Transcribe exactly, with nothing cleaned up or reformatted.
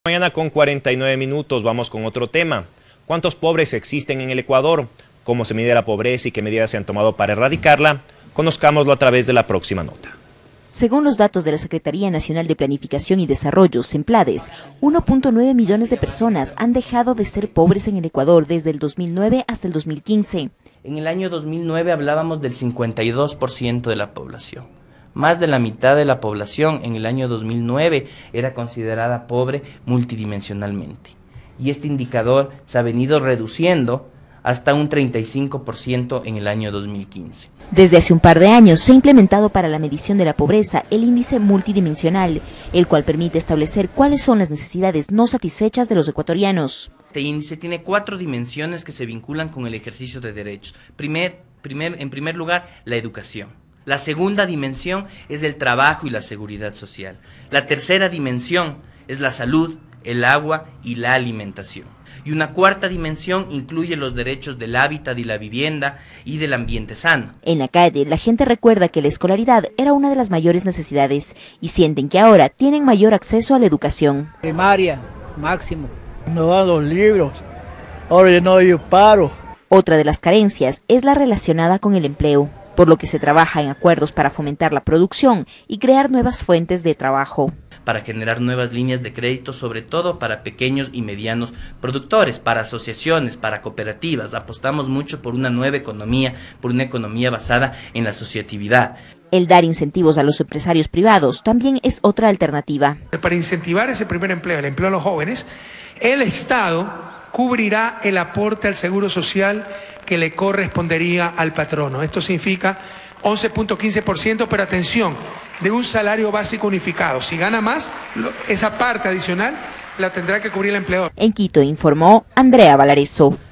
Mañana con cuarenta y nueve minutos vamos con otro tema. ¿Cuántos pobres existen en el Ecuador? ¿Cómo se mide la pobreza y qué medidas se han tomado para erradicarla? Conozcámoslo a través de la próxima nota. Según los datos de la Secretaría Nacional de Planificación y Desarrollo, SEMPLADES, uno punto nueve millones de personas han dejado de ser pobres en el Ecuador desde el dos mil nueve hasta el dos mil quince. En el año dos mil nueve hablábamos del cincuenta y dos por ciento de la población. Más de la mitad de la población en el año dos mil nueve era considerada pobre multidimensionalmente. Y este indicador se ha venido reduciendo hasta un treinta y cinco por ciento en el año dos mil quince. Desde hace un par de años se ha implementado para la medición de la pobreza el índice multidimensional, el cual permite establecer cuáles son las necesidades no satisfechas de los ecuatorianos. Este índice tiene cuatro dimensiones que se vinculan con el ejercicio de derechos. Primer, primer, en primer lugar, la educación. La segunda dimensión es el trabajo y la seguridad social. La tercera dimensión es la salud, el agua y la alimentación. Y una cuarta dimensión incluye los derechos del hábitat y la vivienda y del ambiente sano. En la calle, la gente recuerda que la escolaridad era una de las mayores necesidades y sienten que ahora tienen mayor acceso a la educación. Primaria, máximo. No dan los libros, ahora ya no hay paro. Otra de las carencias es la relacionada con el empleo, por lo que se trabaja en acuerdos para fomentar la producción y crear nuevas fuentes de trabajo. Para generar nuevas líneas de crédito, sobre todo para pequeños y medianos productores, para asociaciones, para cooperativas. Apostamos mucho por una nueva economía, por una economía basada en la asociatividad. El dar incentivos a los empresarios privados también es otra alternativa. Para incentivar ese primer empleo, el empleo a los jóvenes, el Estado cubrirá el aporte al seguro social que le correspondería al patrono. Esto significa once punto quince por ciento, pero atención, de un salario básico unificado. Si gana más, esa parte adicional la tendrá que cubrir el empleador. En Quito informó Andrea Valareso.